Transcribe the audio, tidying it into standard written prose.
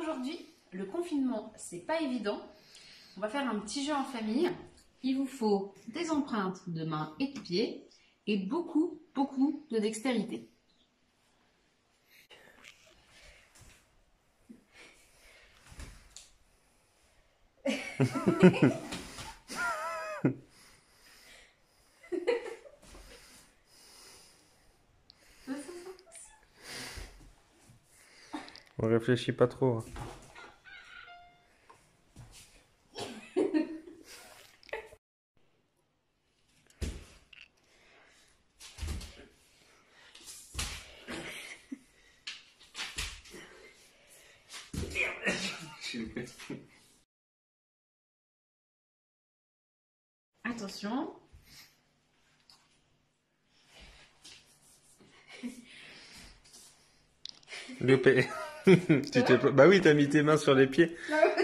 aujourd'hui, le confinement, c'est pas évident. On va faire un petit jeu en famille. Il vous faut des empreintes de mains et de pieds et beaucoup de dextérité. On réfléchit pas trop. Attention. Bah oui, t'as mis tes mains sur les pieds.